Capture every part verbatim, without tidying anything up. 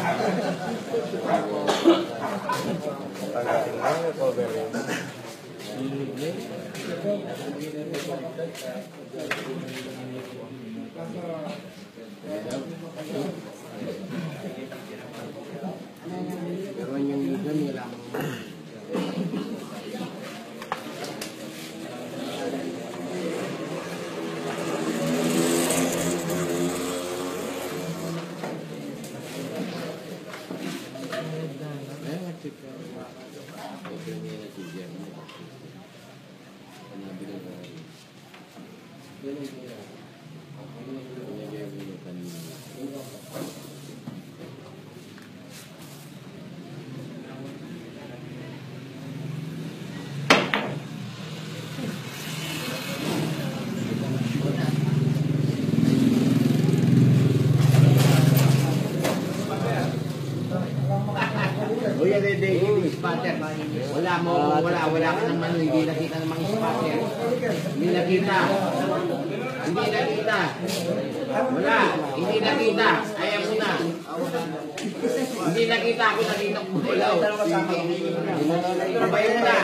Pagdating mo, recover yun. Pero yung ligan, wala mo. Kuya Dede, hindi spatter. Wala mo, wala, wala ka naman, hindi nakita ng mga spatter. Hindi nakita. Hindi nakita. Wala, hindi nakita. Ayaw mo na. Hindi nakita ako, nakita ko wala. Kabayan na.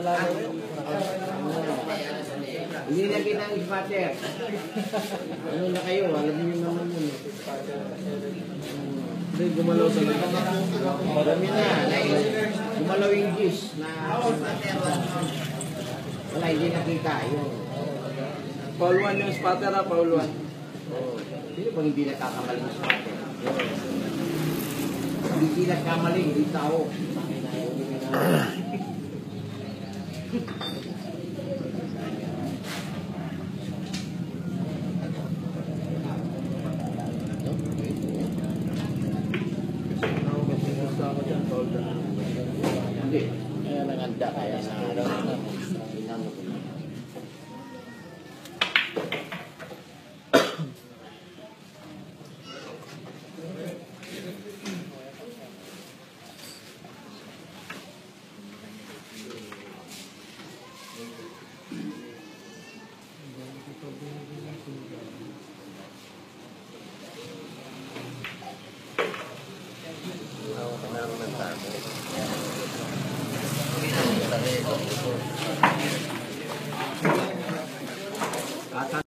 Hindi nakita ng spatter. Ano na kayo, alam niyo naman yun. Hindi, gumalaw sa mga. Marami na. Gumalaw yung juice na wala, hindi nakita. Yun. Paul one yung spatter ha, Paul one. Oh. Sino bang hindi nakakamali yung spatter? Hindi sila kamali, hindi tao. Hindi. Kaya nanganda, kaya sa araw na inano ko na. Ako ka naman ng tamo.